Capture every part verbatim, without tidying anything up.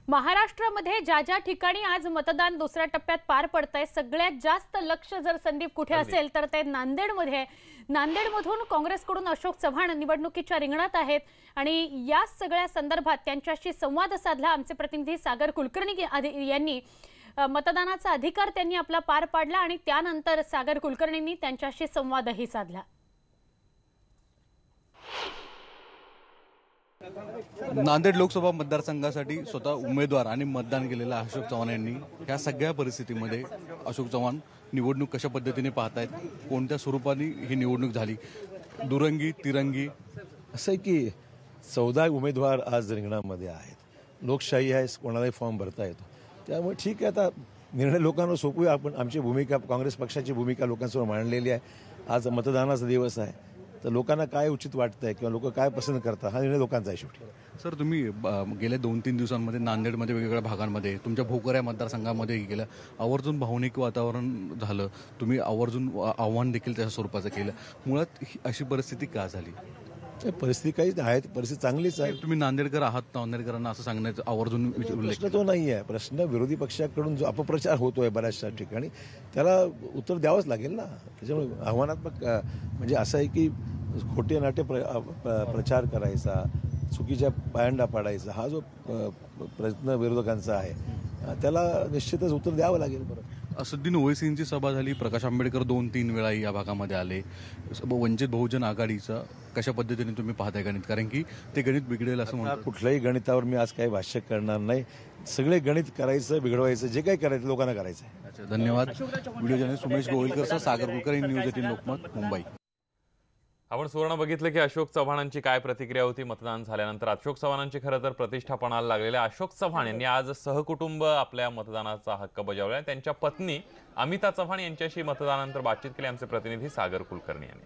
महाराष्ट्रामध्ये ज्या ज्या ठिकाणी आज मतदान दुसऱ्या टप्प्यात पार पडतंय सगळ्यात जास्त लक्ष जर संदीप कुठे असेल तर ते नांदेडमध्ये नांदेडमधून काँग्रेसकडून अशोक चव्हाण निवडणुकीच्या रिंगणात आहेत आणि या सगळ्या संदर्भात त्यांच्याशी संवाद साधला आमचे प्रतिनिधी सागर कुलकर्णी यांनी। मतदानाचा अधिकार त्यांनी आपला पार पाडला आणि त्यानंतर सागर कुलकर्णींनी त्यांच्याशी संवादही साधला। नांदेड लोकसभा मतदारसंघासाठी स्वतः उमेदवार आणि मतदान केलेला अशोक चव्हाण यांनी या सगळ्या परिस्थितीमध्ये अशोक चव्हाण निवडणूक कशा पद्धतीने पाहतायत, कोणत्या स्वरूपाने ही निवडणूक झाली, दुरंगी तिरंगी असं आहे की चौदा उमेदवार आज रिंगणामध्ये आहेत। लोकशाही आहे, कोणालाही फॉर्म भरता येतो, त्यामुळे ठीक आहे। आता निर्णय लोकांवर सोपूया आपण। आमची भूमिका, काँग्रेस पक्षाची भूमिका लोकांसमोर मांडलेली आहे। आज मतदानाचा दिवस आहे, तर लोकांना काय उचित वाटतंय किंवा लोक काय पसंत करतात हा निर्णय लोकांचा आहे शेवटी। सर, तुम्ही गेल्या दोन तीन दिवसांमध्ये नांदेडमध्ये वेगवेगळ्या भागांमध्ये तुमच्या भोकर या मतदारसंघामध्ये गेलं, आवर्जून भावनिक वातावरण झालं, तुम्ही आवर्जून आव्हान देखील त्या स्वरूपाचं केलं। मुळात अशी परिस्थिती का झाली? परिस्थिती काहीच आहे, परिस्थिती चांगलीच आहे। तुम्ही नांदेडकर आहात, नांदेडकरांना असं सांगण्याचं आवर्जून प्रश्न तो नाही आहे। प्रश्न विरोधी पक्षाकडून जो अपप्रचार होतोय बऱ्याचशा ठिकाणी, त्याला उत्तर द्यावंच लागेल ना। त्याच्यामुळे आव्हानात्मक म्हणजे असं आहे की खोटे नाटे प्र, प्रचार करायचा, चुकीच्या पायंडा पाडायचा हा जो प्रयत्न विरोधकांचा आहे त्याला निश्चितच उत्तर द्यावं लागेल। बरं, असुद्दीन ओवैसींची सभा झाली, प्रकाश आंबेडकर दोन तीन वेळा या भागामध्ये आले, वंचित बहुजन आघाडीचं कशा पद्धतीने तुम्ही पाहताय गणित? कारण की ते गणित बिघडेल असं म्हणतात। कुठल्याही गणितावर मी आज काही भाष्य करणार नाही। सगळे गणित करायचं, बिघडवायचं, जे काही करायचं लोकांना करायचं आहे। अच्छा, धन्यवाद। Video journalist Umesh Govilkar, Sagar Kulkarni, news eighteen Lokmat, Mumbai. आपण सुवर्ण बघितलं की अशोक चव्हाणांची काय प्रतिक्रिया होती मतदान झाल्यानंतर। अशोक चव्हाणांची खरं तर प्रतिष्ठा पणाला लागलेल्या अशोक चव्हाण यांनी आज सहकुटुंब आपल्या मतदानाचा हक्क बजावला। त्यांच्या पत्नी अमिता चव्हाण यांच्याशी मतदानानंतर बातचीत केली आमचे प्रतिनिधी सागर कुलकर्णी यांनी।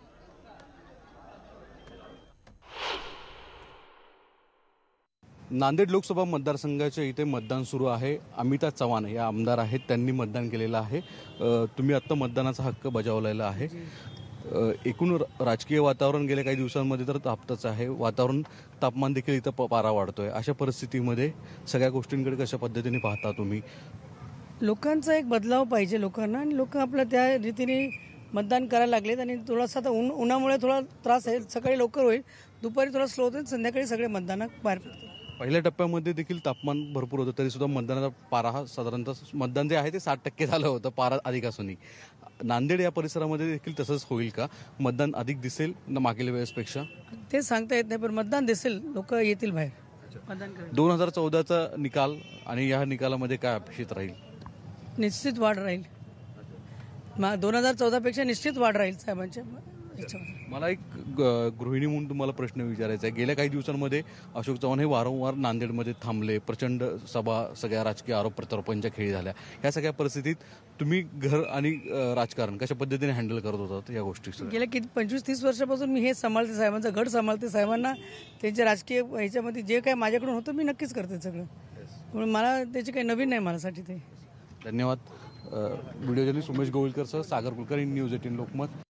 नांदेड लोकसभा मतदारसंघाच्या इथे मतदान सुरू आहे। अमिता चव्हाण या आमदार आहेत, त्यांनी मतदान केलेलं आहे। तुम्ही आता मतदानाचा हक्क बजावलेला आहे। एकूण राजकीय वातावरण गेल्या काही दिवसांमध्ये तर तापतच आहे, वातावरण तापमान देखील इथं पारा वाढतोय। अशा परिस्थितीमध्ये सगळ्या गोष्टींकडे कशा पद्धतीने पाहता तुम्ही? लोकांचा एक बदलाव पाहिजे लोकांना, आणि लोक आपल्या त्या रीतीने मतदान करायला लागलेत। आणि थोडासा आता ऊन उन्हामुळे थोडा त्रास आहे, सकाळी लवकर होईल, दुपारी थोडा स्लो होईल, संध्याकाळी सगळे मतदानात बाहेर पडतील। पहिल्या टप्प्यामध्ये देखील तापमान भरपूर होतं, तरी सुद्धा मतदानाचा पारा हा साधारणतः मतदान जे आहे ते साठ टक्के झालं होतं, पारा अधिक असूनही। नांदेड या परिसरामध्ये देखील तसंच होईल का? मतदान अधिक दिसेल ना मागील वेळेसपेक्षा? ते सांगता येत नाही, पण मतदान दिसेल, लोक येतील बाहेर मतदान करायला। दोन हजार चौदाचा निकाल आणि या निकालामध्ये काय अपेक्षित राहील? निश्चित वाढ राहील, दोन हजार चौदा पेक्षा निश्चित वाढ राहील साहेबांच्या। मला एक गृहिणी म्हणून तुम्हाला प्रश्न विचारायचा आहे। गेल्या काही दिवसांमध्ये अशोक चव्हाण हे वारंवार नांदेडमध्ये थांबले, प्रचंड सभा, सगळ्या राजकीय आरोप प्रत्यारोपांच्या खेळी झाल्या। ह्या सगळ्या परिस्थितीत तुम्ही घर आणि राजकारण कशा पद्धतीने हँडल करत होतात या गोष्टी? गेल्या किती पंचवीस तीस वर्षापासून मी हे सांभाळते, साहेबांचं गड सांभाळते, साहेबांना त्यांच्या राजकीय ह्याच्यामध्ये जे काही माझ्याकडून होतं मी नक्कीच करते सगळं, म्हणून मला त्याची काही नवीन नाही माझ्यासाठी ते। धन्यवाद। व्हिडिओ जर्नलिस्ट उमेश गोविलकर सह सागर कुलकर्णी, न्यूज एटीन लोकमत।